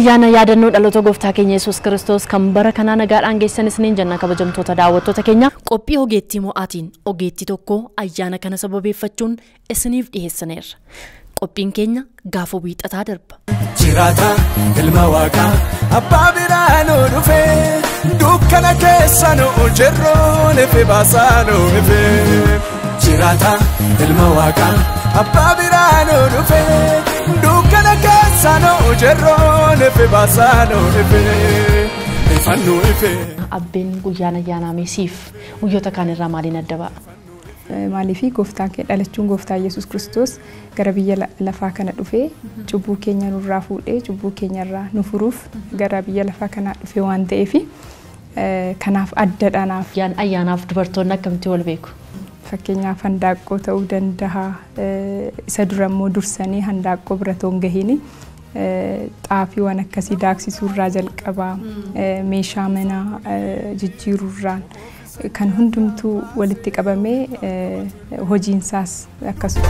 Ayyaana yaadannoo dhaloota gooftaa keenya Yesuus Kiristoos kan bara kanaa nagaadhaan geessan isiniin jenna kabajamtoota daawwattoota keenya. Qophii ogeettii mo'aatiin ogeettii tokko ayyaana kana sababeeffachuun isiniif dhiyeessaneerra. Qophiin keenya gaafa wiixataa darba. Jiraata ilma waaqaa abbaa biraanoo dhufee dukkana keessa noo jirroon efe baasaanoo efe. Jiraata ilma waaqaa abbaa biraanoo dhufee dukkana keessa noo jirroon efe baasaanoo efe. Ifannoo efe. Abbeen guyyaan ayyaanaa meesiif guyyoota kaanirraa maaliin adda ba'a? Maaliifii gooftaan dhalachuun gooftaa Yesuus Kiristoos gara biyya lafaa kana dhufee cubbuu keenya nurraa fuudhee cubbuu keenyarraa nu furuuf gara biyya lafaa kana dhufee waan ta'eef kanaaf addadhaanaaf. Ayyaanaaf dubartoonni akkamitti wal beeku? Fakkeenyaaf handaaqqoo ta'uu danda'a. Isa dura immoo dursanii handaaqqoo bira toon gahiini xaafii waan akkasii daaksisuurraa jalqabaa meeshaa manaa jijjiiruurraan kan hundumtuu walitti qabamee hojiinsaas akkasuma.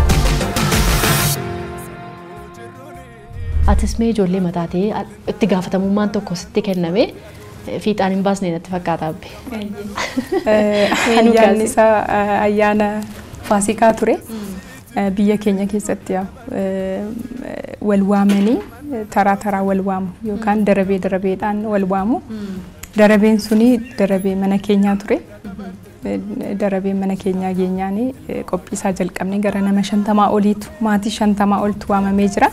Atis mee ijoollee mataa ta'ee itti gaafatamummaan tokko sitti kenname fiixaan hin baasne natti fakkaata abbe. Ayyaanni isaa ayyaana Faasikaa ture. Biyya keenya keessatti wal waamanii taraa taraa wal waamu yookaan darabee darabeedhaan wal waamu. Darabeen suni darabee mana keenyaa ture. Darabee mana keenyaa geenyaanii qophii isaa jalqabne gara nama 50 oliitu maatii 50 oltu waamamee jira.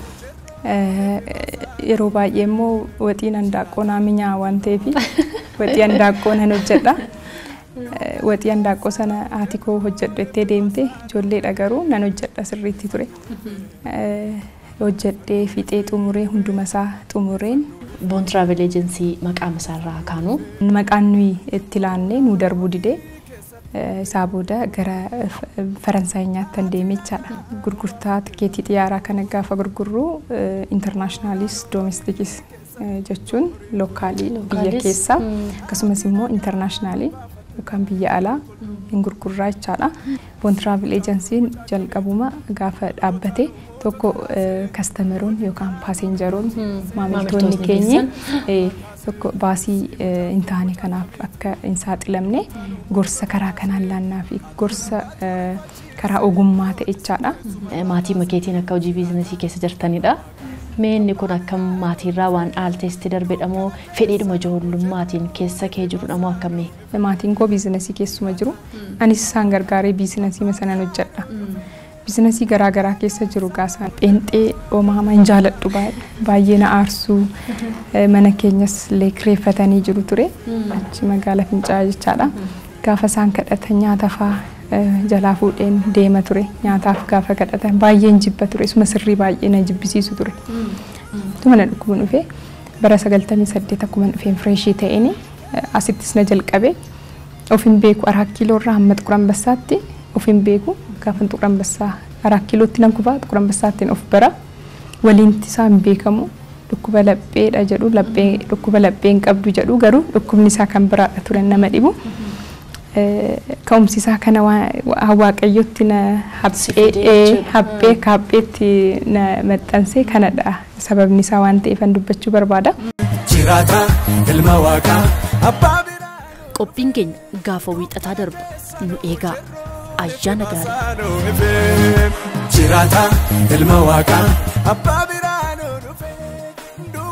Yeroo baay'ee immoo waxiin handaaqqoo naamiyaa waan ta'eef waxii handaaqqoo nan hojjedha. Waxii handaaqqoo sana haati koo hojjedhu ettee deemte ijoolleedha garuu nan hojjedha sirriitti ture. Hojjedhee fixee xumuree hunduma isaa xumureen. Boon Travel Agency maqaan isaarraa kaanu. Maqaan nuyi itti laannee nu darbuu didee isaa booda gara Faransaayinyaatti deemee jechaadha. Gurgurtaa tikeetii xiyyaaraa kana gaafa gurgurru internationalis domesticis jechuun lookaalii biyya keessaa akkasumas immoo internationalii yookaan biyya alaa hin gurgurraa jechaadha. Boon Travel Agency jalqabuma gaafa dhaabbate tokko kastameroon yookaan paasenjaroon maamiltoonni keenya tokko baasii hin taane kanaaf akka hin saaxilamne gorsa karaa kanaan laannaa fi gorsa karaa ogummaa ta'echaadha. Maatii makeetiin akka hojii biizinasii keessa jirtanidha. Mee inni kun akka maatiirraa waan dhaalteesti darbedha moo fedhiidhuma ijoollummaatiin keessa kee jirudha moo akkamii? Maatiin koo biizinasii keessuma jiru. Anis isaan gargaaree biizinasii sanan hojjedha. Biizinasii garaa garaa keessa jiru gaasaan pheenxee oomamaa hin jaaladhu baay'ee na aarsuu mana keenyas illee kireeffatanii jiru ture achi magaala Fincaa'aa jechaadha. Gaafa isaan kadhatan nyaata fa'aa jalaa fuudheen deema ture nyaataaf gaafa kadhatan baay'een jibba ture isuma sirrii baay'ee na jibbisiisu ture. Tuma na dhukkubuun dhufee bara 98 akkuma dhufeen fireeshii ta'een asittis na jalqabe of hin beeku 4 kiiloo irraa hamma Xuqur Ambassaatti of hin beeku. Gaafa Xuqur Ambassaa 4 kiilootti nan kufaa Xuqur Ambassaattiin of bara waliinti isaa hin beekamu dhukkuba lapheedha jedhu dhukkuba lapheen qabdu jedhu garuu dhukkubni isaa kan biraadha ture nama dhibu. Ka'umsi isaa kana waaqayyotti na haphee kaapheetti na maxxansee kanadha sababni isaa waan ta'eef dubbachuu barbaada. Jiraata ilma waaqaa abbaa biraa. Qophiin keenya gaafa wiixataa darba nu eegaa. Ayyaana gaarii. Jiraata ilma waaqaa abbaa